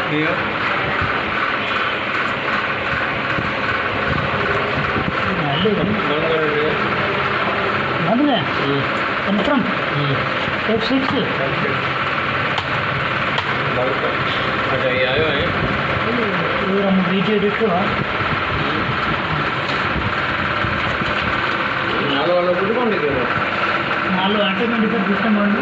Confirm. F6. अच्छा ये आयो है ये हम वीडियो देखो नालो वाला कुछ कौन देखेगा नालो ऑटोमेटिक सिस्टम वाला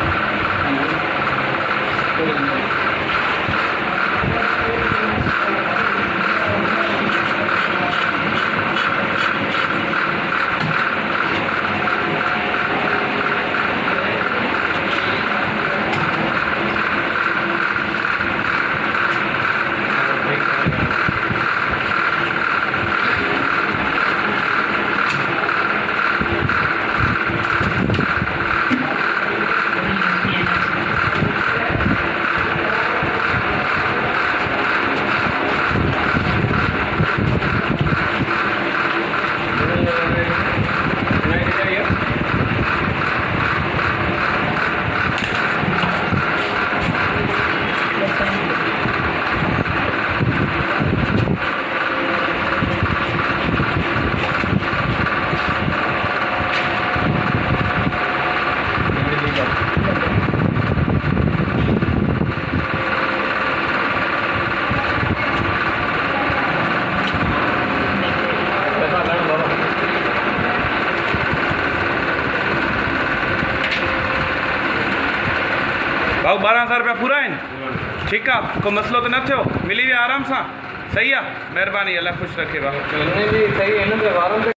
भाऊ 12,000 रुपया पूरा है ठीक है को मसलो तो न थियो मिली वे आराम सा सही है मेहरबानी अल्लाह खुश रखे भाऊ सही है ना